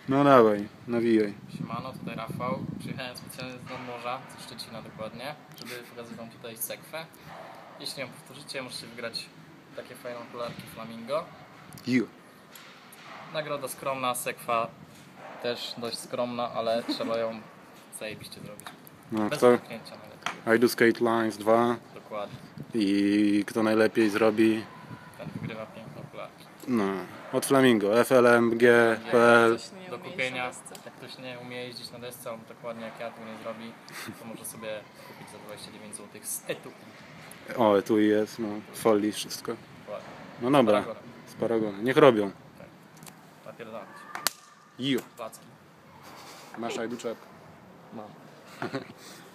No dawaj, nawijaj. Siemano, tutaj Rafał. Przyjechałem specjalnie z nadmorza, ze Szczecina dokładnie, żeby pokazać wam tutaj sekwę. Jeśli ją powtórzycie, możecie wygrać takie fajne okularki Flamingo. Nagroda skromna, sekwa też dość skromna, ale trzeba ją zajebiście zrobić. No, Bez kto? dotknięcia najlepiej. I Do Skate Lines 2 Dokładnie. i kto najlepiej zrobi, Ten wygrywa piękne okularki. no, od Flamingo, flmg.pl. Do kupienia, jak ktoś nie umie jeździć na desce, albo dokładnie jak ja tego nie zrobi, to może sobie kupić za 29 zł z etu. O, tu jest, no, folii, wszystko. Dokładnie. No dobra, z Paragonu. Niech robią. Tak. Napierdalać. Jo. Placki. Masz ajduczek. Mam.